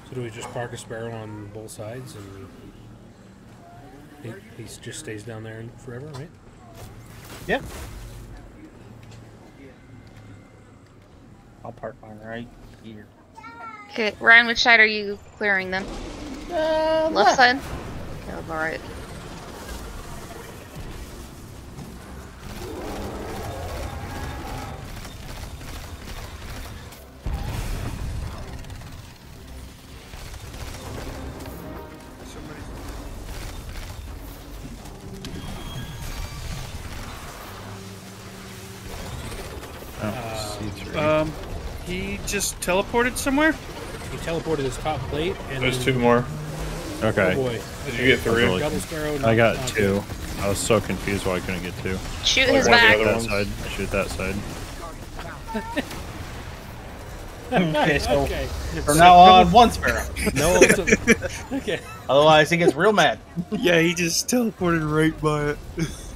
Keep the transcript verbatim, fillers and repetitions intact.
So do we just park a sparrow on both sides and he, he just stays down there forever, right? Yeah. I'll park mine right here. Okay, Ryan, which side are you clearing then? Uh, Left, left side? Okay, I'll go right. Um, he just teleported somewhere? He teleported his top plate and There's then, two more. Okay. Oh boy. Did you get three? Really, Double sparrow. I got uh, two. I was so confused why I couldn't get two. Shoot Like his one of the back. other That ones? side. Shoot that side. Okay, so Okay. from now on, one sparrow. No. ulti- okay. Otherwise, he gets real mad. Yeah, he just teleported right by it.